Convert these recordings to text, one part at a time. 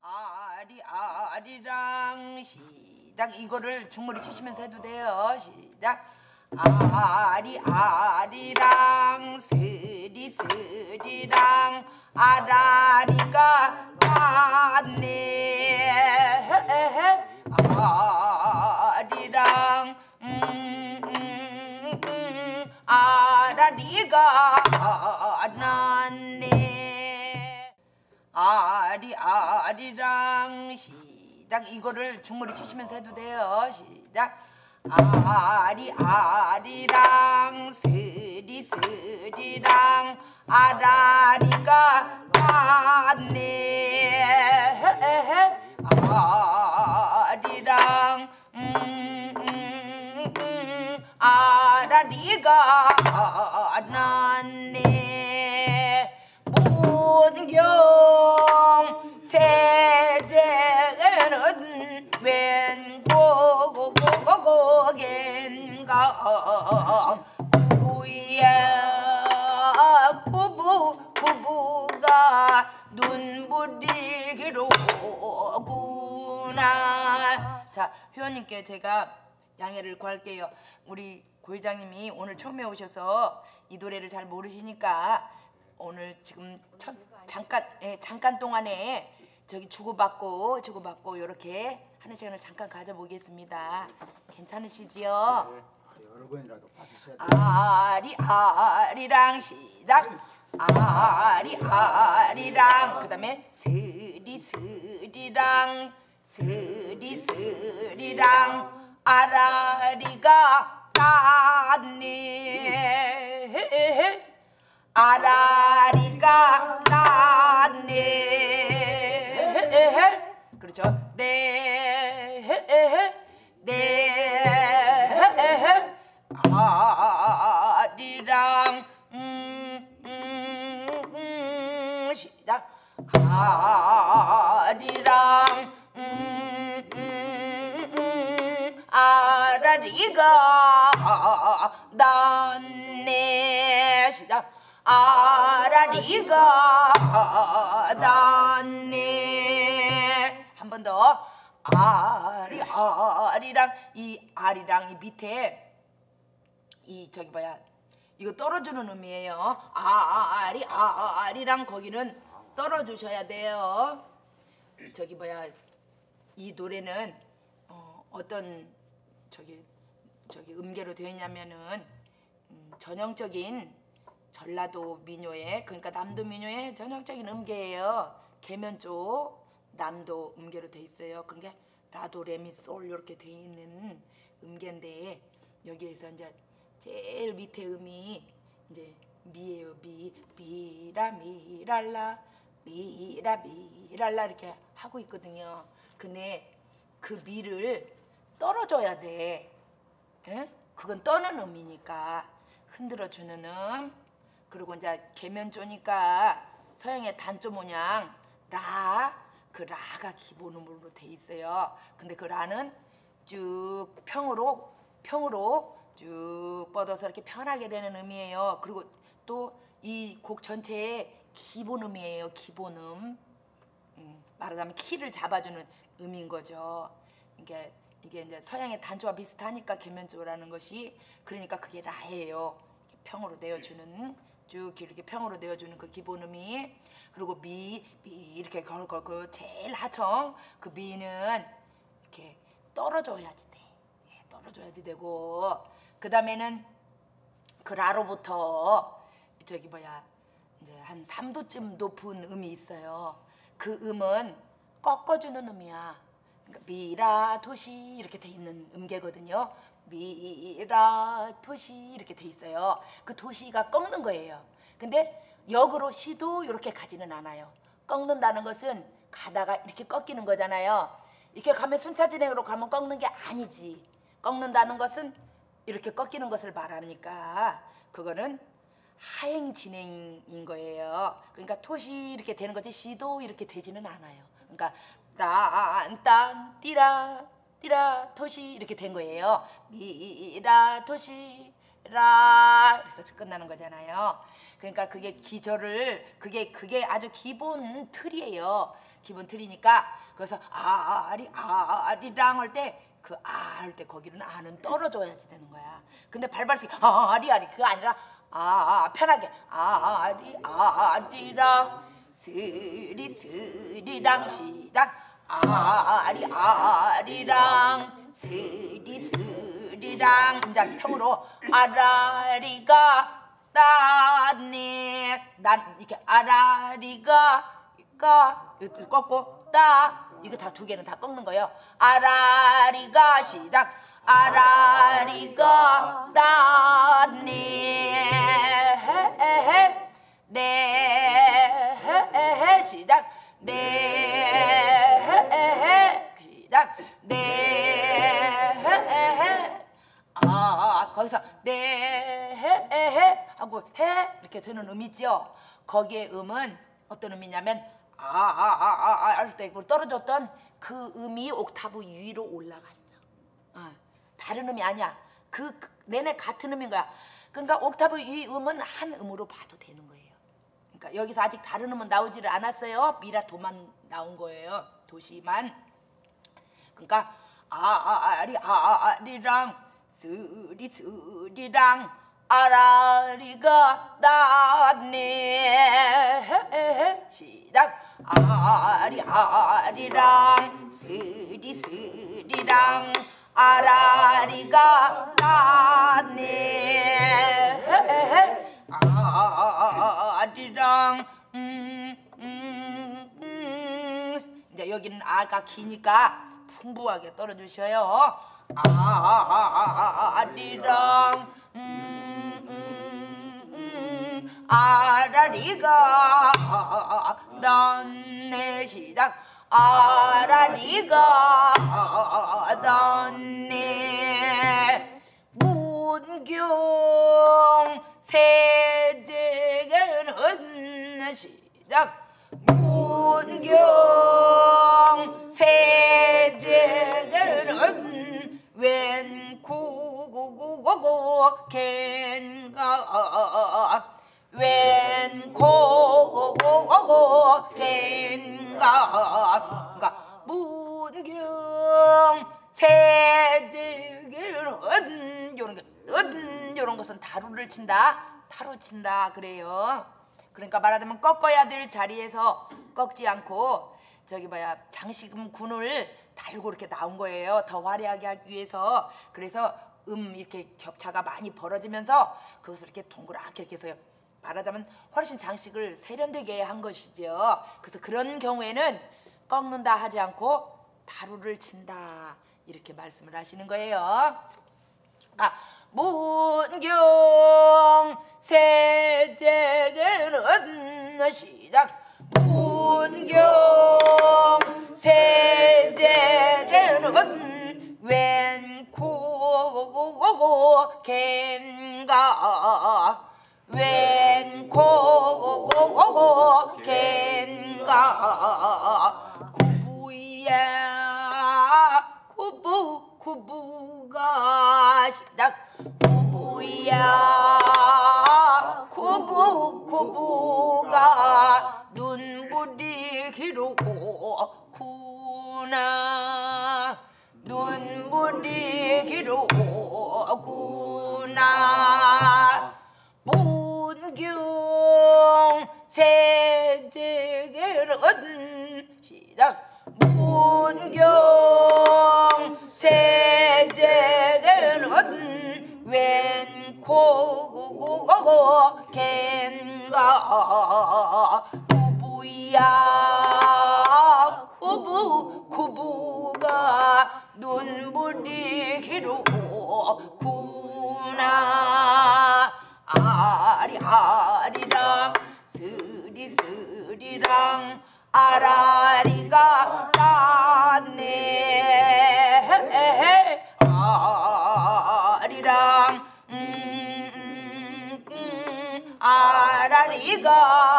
아리랑 시작. 이거를 중머리 치시면서 해도 돼요. 시작. 아리랑 스리랑 아라리가 왔네. 아리랑 아라리가 났네. 아리랑 시작. 이거를 중머리 치시면서 해도 돼요. 시작. 아리랑 스리랑 아라리가 왔네. 아리랑 아라리가 났네. 문경 세제는 웬고고겐가 구야 구부가 눈부리기로구나. 자, 회원님께 제가 양해를 구할게요. 우리 고회장님이 오늘 처음에 오셔서 이 노래를 잘 모르시니까 오늘 지금 잠깐 동안에 저기 주고받고 이렇게 하는 시간을 잠깐 가져보겠습니다. 괜찮으시지요? 네, 여러 번이라도 받으셔야 돼요. 아리랑 시작. 아리랑 그다음에 스리랑 아라리가 났네. 아라리가 났네. 그렇죠. 네. 아리랑 시작. 아리랑 아라리가 났네. 시작. 아라리가 났네. 한 번 더. 아리랑 이 아리랑 이 밑에 이 저기 뭐야 이거 떨어주는 음이에요. 아리랑 거기는 떨어주셔야 돼요. 저기 뭐야 이 노래는 어떤 저기 음계로 되어 있냐면은 전형적인 전라도 민요의 그러니까 남도 민요의 전형적인 음계예요. 계면 쪽 남도 음계로 돼 있어요. 그게 라도 레미솔 이렇게 돼 있는 음계인데 여기에서 이제 제일 밑에 음이 이제 미예요. 미라 미랄라 미라 미랄라 이렇게 하고 있거든요. 근데 그 미를 떨어줘야 돼. 에? 그건 떠는 음이니까 흔들어 주는 음. 그리고 이제 계면조니까 서양의 단조 모양 라. 그 라가 기본음으로 돼 있어요. 근데 그 라는 쭉 평으로 쭉 뻗어서 이렇게 편하게 되는 음이에요. 그리고 또 이 곡 전체의 기본음이에요. 기본음. 말하자면 키를 잡아주는 음인 거죠. 이게 이제 서양의 단조와 비슷하니까 계면조라는 것이 그러니까 그게 라예요. 평으로 내어주는 쭉 이렇게 평으로 내어주는 그 기본음이. 그리고 미 이렇게 그 제일 하청 그 미는 이렇게 떨어져야지 돼. 떨어져야지 되고 그 다음에는 그 라로부터 저기 뭐야 이제 한 3도쯤 높은 음이 있어요. 그 음은 꺾어주는 음이야. 그러니까 미라 도시 이렇게 돼 있는 음계거든요. 미라 도시 이렇게 돼 있어요. 그 도시가 꺾는 거예요. 근데 역으로 시도 이렇게 가지는 않아요. 꺾는다는 것은 가다가 이렇게 꺾이는 거잖아요. 이렇게 가면 순차 진행으로 가면 꺾는 게 아니지. 꺾는다는 것은 이렇게 꺾이는 것을 말하니까 그거는 하행 진행인 거예요. 그러니까 토시 이렇게 되는 거지 시도 이렇게 되지는 않아요. 그러니까 딴 띠라 토시 이렇게 된 거예요. 미라 토시 라 그래서 끝나는 거잖아요. 그러니까 그게 기절을 그게 아주 기본 틀이에요. 기본 틀이니까 그래서 아리랑 할 때 그 할 때 거기는 아는 떨어져야지 되는 거야. 근데 발발성이 아리 그거 아니라 편하게 아리랑 스리랑 시작 아리랑 스리랑 이제 평으로 아라리가 따네 난 이렇게 아라리가 꺾고 따 이거 다 두 개는 다 꺾는 거예요. 아라리가 시작 아라리가 따네 네 시작 네 시작 네 거기서 네 하고 해 이렇게 되는 음 있죠. 거기에 음은 어떤 음이냐면 할 때 떨어졌던 그 음이 옥타브 위로 올라갔어. 다른 음이 아니야. 그 내내 같은 음인 거야. 그러니까 옥타브 위 음은 한 음으로 봐도 되는 거예요. 그러니까 여기서 아직 다른 음은 나오지를 않았어요. 미라도만 나온 거예요. 도시만. 그러니까 아리랑 스리랑 아라리가 나네 시작 아리랑 스리랑 아라리가 나네 아리랑 이제 여기는 아가 기니까 풍부하게 떨어주셔요. 아리랑 아라리가 넌내 시작 아라리가 넌내 문경 세제는 시작 문경 세제는 웬코고고 겐가 웬코고고 겐가 그러니까 문경 세제는 요런 것은 다루를 친다 타로 친다 그래요. 그러니까 말하자면 꺾어야 될 자리에서 꺾지 않고 저기 장식음 군을 달고 이렇게 나온 거예요. 더 화려하게 하기 위해서. 그래서 이렇게 격차가 많이 벌어지면서 그것을 이렇게 동그랗게 이렇게 해서 말하자면 훨씬 장식을 세련되게 한 것이죠. 그래서 그런 경우에는 꺾는다 하지 않고 다루를 친다 이렇게 말씀을 하시는 거예요. 문경 세제는 시작 문경 세제는 웬코고 겐가 웬코고 겐가 구부야 구부가 시작 구부야 구부가 눈물이 기르구나 눈물이 기르구나 문경 세제는 시작 문경 세제는 웬코고 겐가 구부야 구부가 눈물이 기르구나 아리랑 스리랑 아라리가 땄네 아리랑 아라리가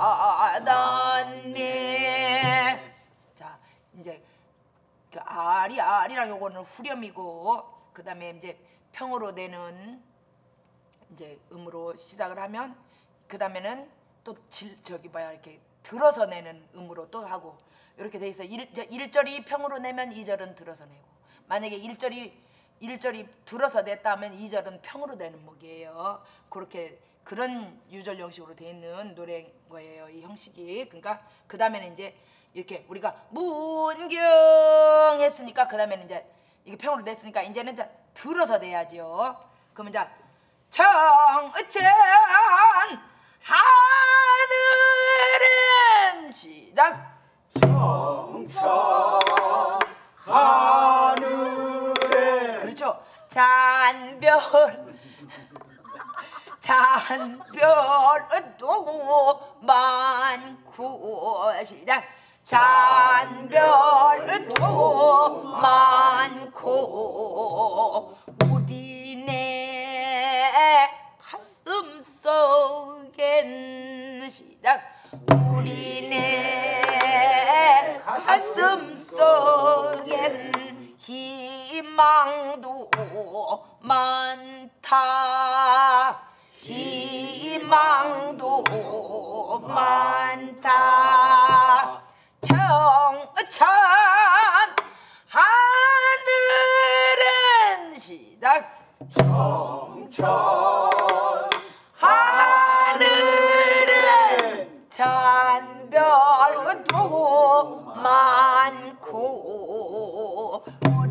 땄네. 자 이제 그 아리랑 요거는 후렴이고 그 다음에 이제 평으로 내는 이제 음으로 시작을 하면 그 다음에는 또 이렇게 들어서 내는 음으로 또 하고 이렇게 돼 있어. 1절이 평으로 내면 2절은 들어서 내고, 만약에 1절이 들어서 냈다 하면 2절은 평으로 내는 목이에요. 그렇게 그런 유절 형식으로 돼 있는 노래인 거예요, 이 형식이. 그러니까 그 다음에는 이제 이렇게 우리가 문경 했으니까 그 다음에는 이제 이게 평으로 냈으니까 이제는 이제 들어서 내야지요. 그러면 이제 청천 하늘은 시작. 청천 하늘에 그렇죠. 잔별은 또 많고 시작. 잔별은 또 많고 우리네 가슴 속엔 시작. 우리네 가슴 속엔 희망도 많다. 희망도 많다. 청천 하늘은 시작. 청천 하늘은 잔별도 많고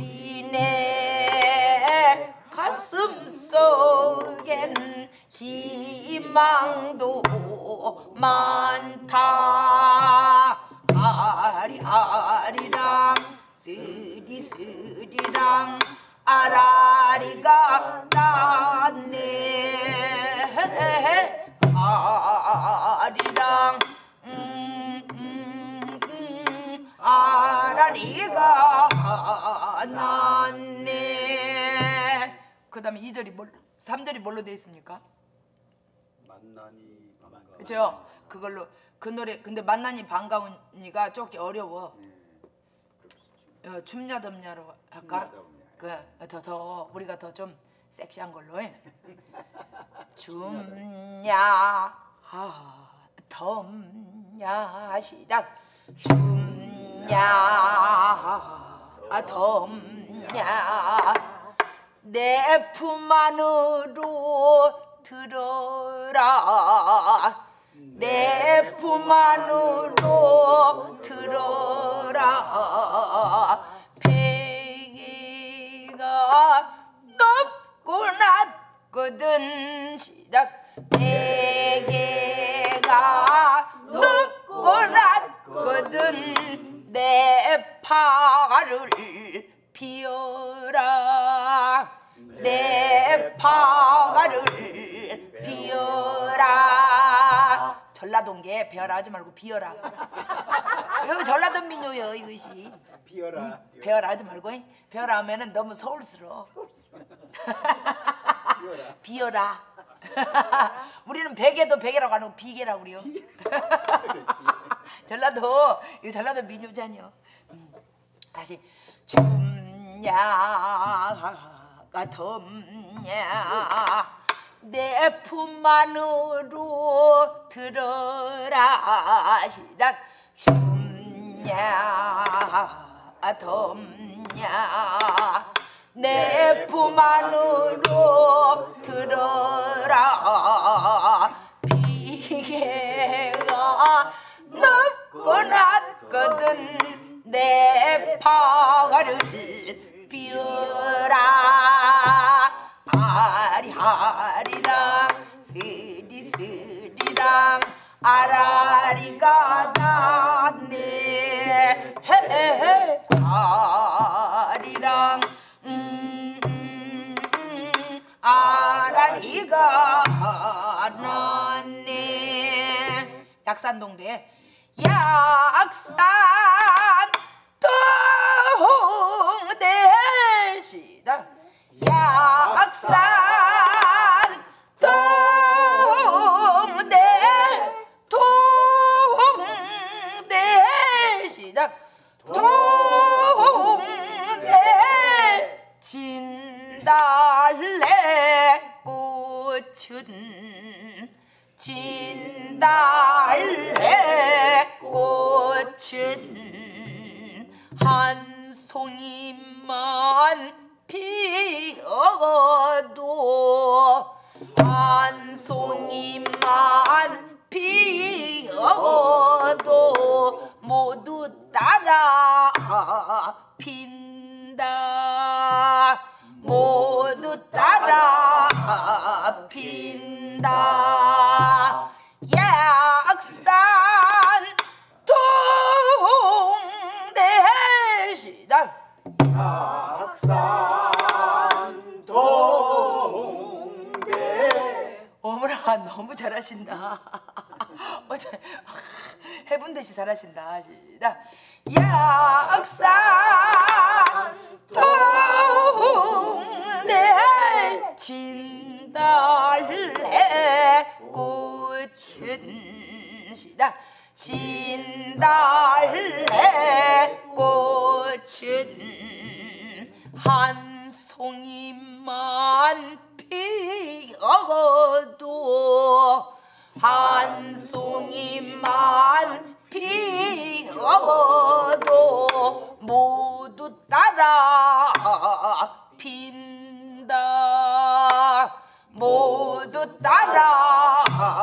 우리네 가슴 속엔 희망도 많다. 아리아리랑 스리스리랑 아라리가 났네. 아리랑 아라리가 났네. 그 다음에 2절이 3절이 뭘로 되어 있습니까? 만나니 반가워. 그렇죠. 그걸로 그 노래. 근데 만나니 반가우니가 조금 어려워. 춥냐 덥냐로 할까? 더 우리가 더 좀 섹시한 걸로 해. 춥냐 덥냐 시작. 춥냐 덥냐 내 품 안으로 들어라. 내 품 안으로 들어라. 베개가 높고 낮거든 시작. 베개가 높고 낮거든 내 팔을 비워라. 내 팔을 비워라. 전라도인게 베어라 하지 말고 비어라. 이거 전라도 민요요 이것이. 비어라. 베어라 하지 말고 베어라 하면은 너무 서울스러워. 비어라. 우리는 베개도 베개라고 안 하고 비계라고 그래요. 전라도 이거 전라도 민요잖여. 다시 춥냐가 덥냐 내 품 안으로 들어라 시작. 춥냐 덥냐 내 품 안으로 들어라. 비계가 높고 낮거든 내 팔을 비워라. 아리아리랑 스리스리랑 아라리가 났네. 아리랑 아라리가 났네. 약산동대 약산 동대 시작. 약산 동대 시작. 동대 진달래 꽃이 꽃은 진달래 꽃은 한 송이만 피어도 한 송이만 피어도 모두 따라 핀다 모두 따라 핀다 약산 동대시당 약산 동대 어머나 너무 잘하신다. 해본 듯이 잘하신다. 시작. 약산 동대 진달래 꽃은 시작. 진달래 꽃은 한 송이만 피어도 한 송이만 피어도 모두 따라 핀다 모두 따라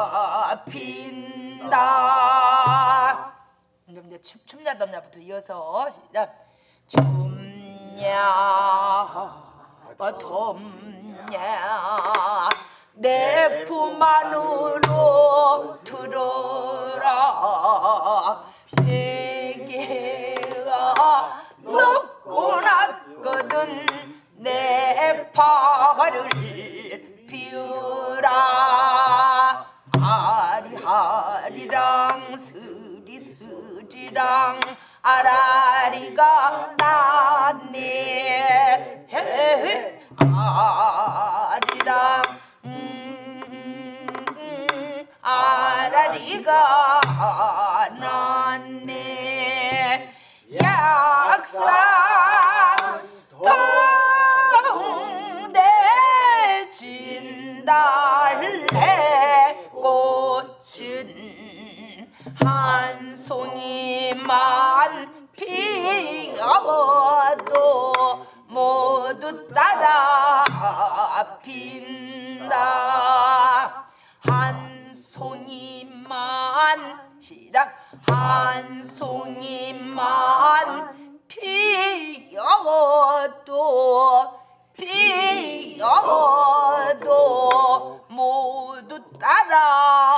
핀다. 그럼 이제 춤냐 덤냐부터 이어서 시작. 춤냐 덤냐 내 품 안으로 들어라. 베개가 높고 낮거든 내 팔을 비우라. 아리아리랑 스리스리랑 아라리가 났네. 아리랑 아라리가 났네. 약산 동대 진달래 꽃은 한 송이만 피어도 모두 따라 핀다. 한 송이만 시작. 한 송이만 피어도 모두 따라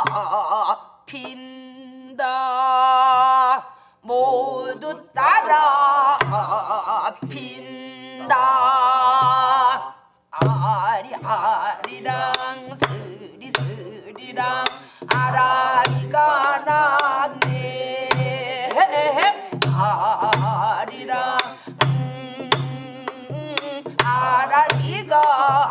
핀다 모두 따라 핀다. 아리아리랑 스리스리랑 아라리가 났네. 아리랑 아라리가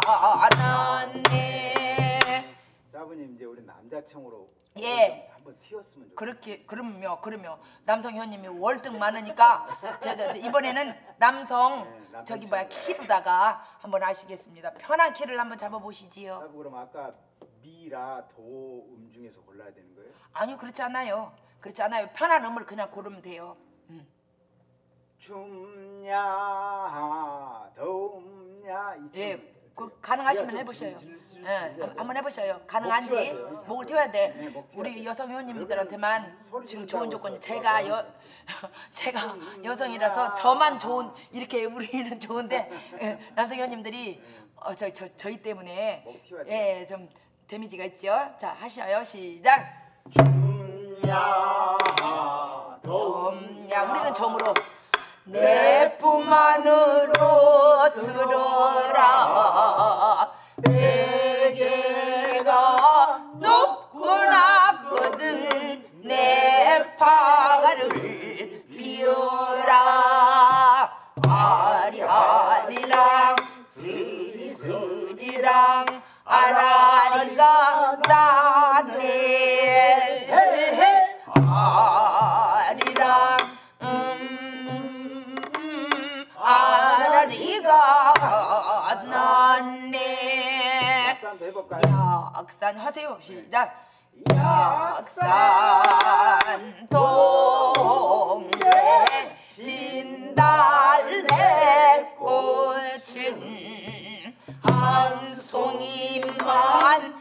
났네. 사부님 이제 우리 남자청으로 예. 한번 튀었으면 좋겠어요. 그렇게 그러면 남성 형님이 월등 많으니까 저 이번에는 남성 네, 저기 뭐야 키로다가 한번 하시겠습니다. 편한 키를 한번 잡아보시지요. 사부 그럼 아까 미라 도음 중에서 골라야 되는 거예요? 아니요 그렇지 않아요. 그렇지 않아요. 편한 음을 그냥 고르면 돼요. 춥냐 더웁냐 예, 그 가능하시면 해보셔요. 예, 한번 해보셔요. 가능한지 목을 틔워야 돼. 네, 목 틔워야 우리 돼. 여성 회원님들한테만 소리 지금 지른다고 좋은 조건이 해서 제가 제가 여성이라서 저만 좋은 이렇게 우리는 좋은데 남성 회원님들이 저희 때문에 목 틔워야 돼. 예, 좀 데미지가 있죠. 자 하셔요. 시작. 춥냐 더웁냐 우리는 정으로 내 품 안으로 들어라. 베개가 높고 낮거든 내 팔을 비우라. 아리아리랑 스리스리랑 아라리가 났네. 아리랑 아라리가 났네. 박수 한번 해볼까요? 약산 하세요. 시작. 약산 동네 진달래 꽃은 한 송이만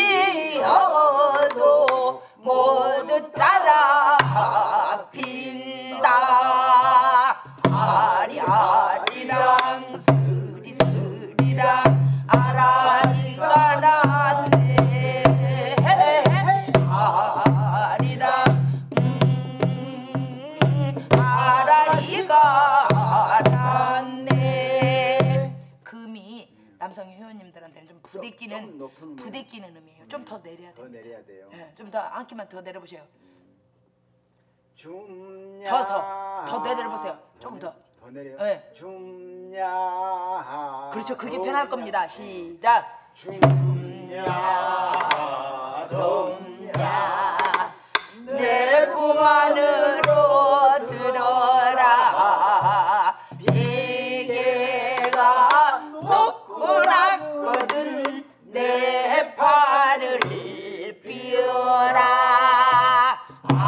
피어도 모두 따라 핀다. 아리아리랑 스리스리랑 아라리가 났네. 아리랑 아라리가 났네. 금이 남성 회원님들한테는 좀 부대끼는 음이에요. 좀 더 내려야 돼요. 더 내려야 돼요. 네, 좀 더 한 키만 더 내려보세요. 줍냐. 더 내려보세요. 조금 더. 더 내려요. 네. 줍냐. 그렇죠. 그게 편할 겁니다. 시작. 줍냐. 동야 내 품 안으로 들어라. 비계가 높고 낮거든 내 팔을 비워라.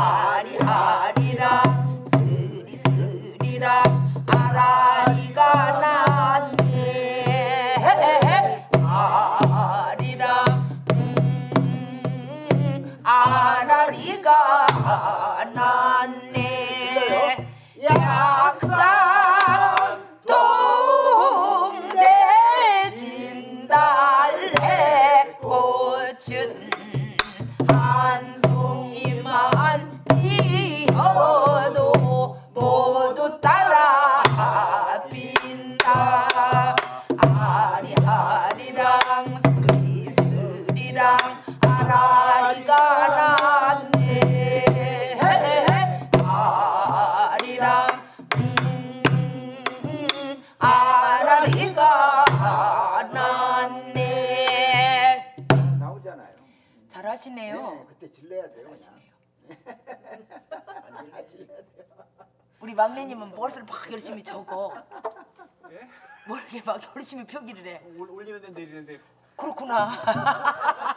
아리아리랑 스리스리랑 아라리가 났네. 아리랑 아라리가 났네. 약산 동네 진달래 꽃은 한 송이만 피어도 모두 따라 핀다. 아리아리랑 스리스리랑 아라리가 났네. 아리랑 아라리가 났네. 나오잖아요. 잘하시네요. 네, 그때 질러야 돼요. 잘하시네요. 안 질러야 돼요. 우리 막내님은 무엇을 막 열심히 적어. 예? 뭐 이렇게 막 열심히 표기를 해. 올리는데 내리는데 그렇구나.